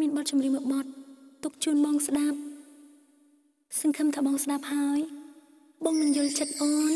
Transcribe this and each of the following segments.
មានបទចម្រៀងមួយបទទុកជូនបងស្ដាប់សង្ឃឹមថាបងស្ដាប់ហើយបងនឹងយល់ចិត្តអូន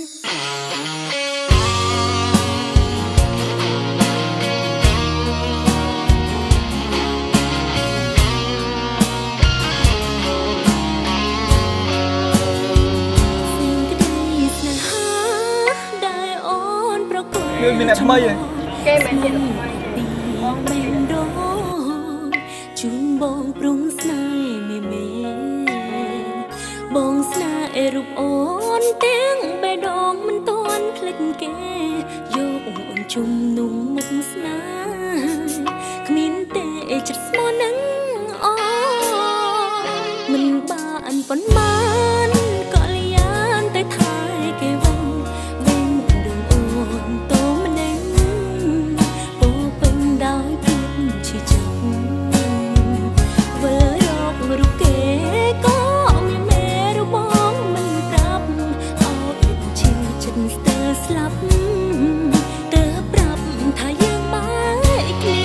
មានអ្នកថ្មីហ៎គេមិនទៀតថ្មីបងមិនរងជូនបងព្រំស្នេហ៍មេបងស្នេហ៍រូបអូនទាំងបេះដូងមិនតន់ភ្លេចគេយកអូនជុំនុំមុខស្នេហ៍គ្មានទេចិត្តស្មោះនឹងអូមិនបានប៉ុន្មានក៏លៀនតែថែគេវិញវិញដងអូនតោម្នេញពោពេញដោយភាពឈឺចាប់វិលរករូបគេក៏មានមេរបស់មិនប្រាប់ឲ្យឈឺចិត្តស្ទើរស្លាប់ទើបប្រាប់ថាយើងបែកគ្នា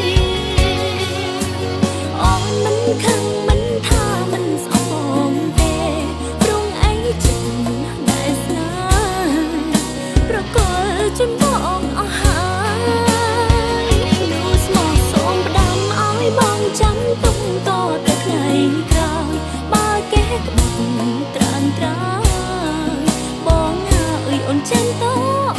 អូនមិនខឹងមិនថាមិនស្អប់បងទេព្រោះអីចិត្តដែលស្នេហ៍ប្រកល់ជូនបងអស់ហើយនោះស្មោះសូមផ្ដាំឲ្យបងចាំទុកតទៅថ្ងៃក្រោយបើគេក្បត់ត្រានត្រាបងអើយអូនចាំត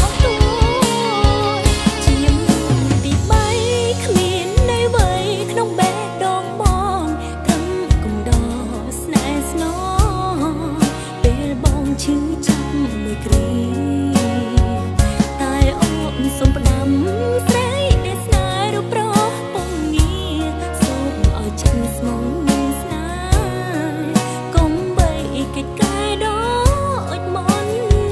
ជាទី3គ្មាននៃវ័យក្នុងបេះដូងបងត្រឹមកំដរស្នេហ៍ស្នពេលបងឈឺចាប់មួយគ្រាតែអូនសូមផ្ដាំស្រីដែលស្នេហ៍រូបប្រុសពងងារសូមឲ្យចិត្តស្មោះនឹងស្នេហ៍កុំបីកិច្ចកាយដូចមុន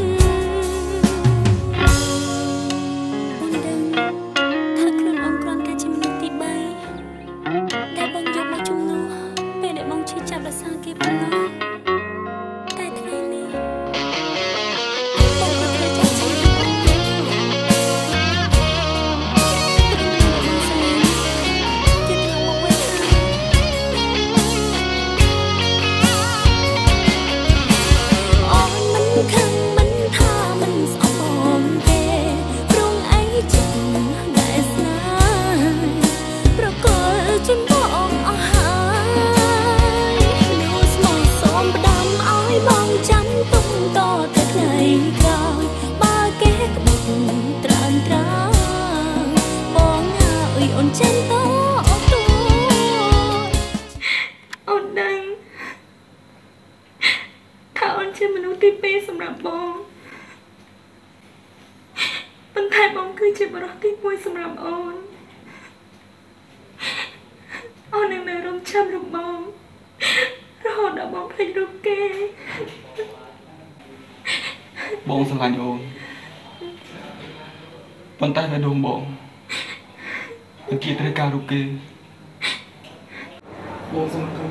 អូនដឹងថាខ្លួនអូនគ្រាន់តែជាមនុស្សទី3ដែលបងយកមកជំនួសពេលដែលបងឈឺចាប់ដោយសារគេប៉ុណ្ណោះតែថ្ងៃនេះបងក៏ត្រូវចាក់ចិត្តអូនមិនខឹងមិនថាមិនស្អប់បងទេព្រោះអីចិត្តដែលស្នេហ៍ប្រកល់ជូនបងអស់ហើយនោះស្មោះសូមផ្ដាំឲ្យបងចាំទុកតទៅថ្ងៃក្រោយបើគេក្បត់ត្រានត្រាបងអើយអូនចាំតអូនដឹងថាអូនជាមនុស្សទី2សម្រាប់បងប៉ុន្តែបងគឺជាបរិសុទ្ធទី1សម្រាប់អូនអូននឹងនៅរំចាំរូបបងរហូតដល់បងភ្លេចរូបគេបងស្រឡាញ់អូនប៉ុន្តែបេះដូងបងមិនគៀត្រូវការរូបគេបងសូមខឹង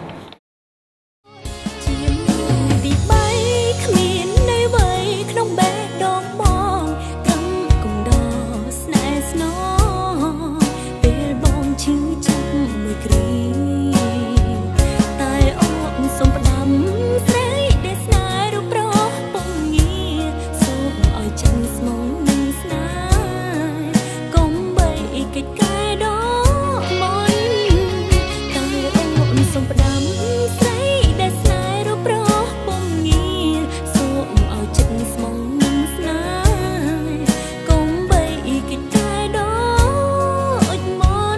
ទី3គ្មាននៃវ័យក្នុងបេះដូងបងត្រឹមកំដរស្នេហ៍ស្នពេលបងឈឺចាប់មួយគ្រាតែអូនសូមផ្ដាំស្រីដែលស្នេហ៍រូបប្រុសពងងារសូមឲ្យចិត្តស្មោះនឹងស្នេហ៍កុំបីកិច្ចកាយដូចមុនតែអូនសូមផ្ដាំស្រីដែលស្នេហ៍រូបប្រុសពងងារសូមឲ្យចិត្តស្មោះនឹងស្នេហ៍កុំបីកិច្ចកាយដូចមុន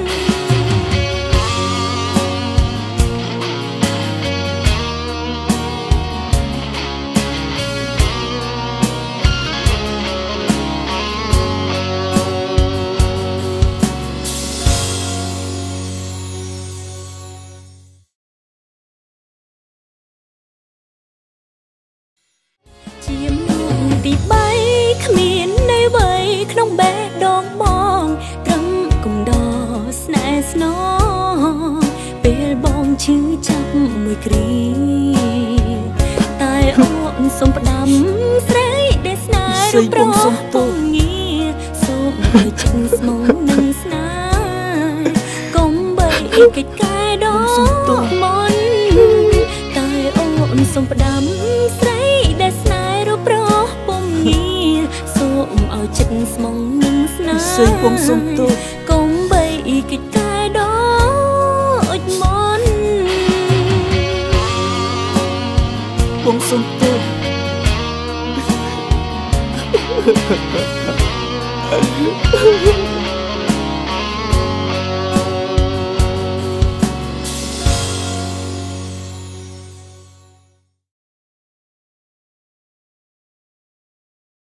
ជាទី3គ្មាននៃវ័យក្នុងបេះដូងបងត្រឹមកំដរស្នេហ៍ស្នពេលបងឈឺចាប់មួយគ្រាតែអូនសូមផ្ដាំស្រីដែលស្នេហ៍រូបប្រុសពងងារសូមឲ្យចិត្តស្មោះនឹងស្នេហ៍កុំបីកិច្ចកាយดอกมนตายโอนสมประดำใส่ได้สนายรูปรอปุ่มนี้ส้มเอาจิตสมองนึ่งสนา Sui pong sum tu